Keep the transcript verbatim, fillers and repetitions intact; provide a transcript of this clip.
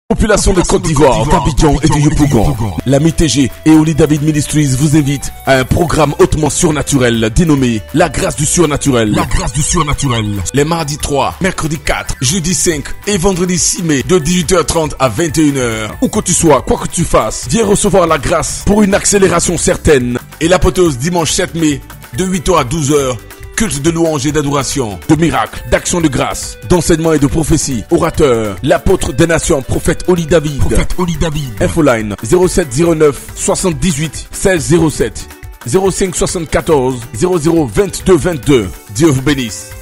Population de Côte d'Ivoire, d'Abidjan et de Yopougon, la M I T G et Holy David Ministries vous invitent à un programme hautement surnaturel dénommé La Grâce du Surnaturel. La Grâce du Surnaturel. Les mardis trois, mercredi quatre, jeudi cinq et vendredi six mai de dix-huit heures trente à vingt et une heures. Où que tu sois, quoi que tu fasses, viens recevoir la grâce pour une accélération certaine. Et l'apothéose dimanche sept mai de huit heures à douze heures. Culte de louange et d'adoration, de miracles, d'actions de grâce, d'enseignement et de prophétie. Orateur, l'apôtre des nations, prophète Holy David. Prophète Holy David. Infoline zéro sept zéro neuf soixante-dix-huit seize zéro sept zéro cinq soixante-quatorze zéro zéro vingt-deux vingt-deux. Dieu vous bénisse.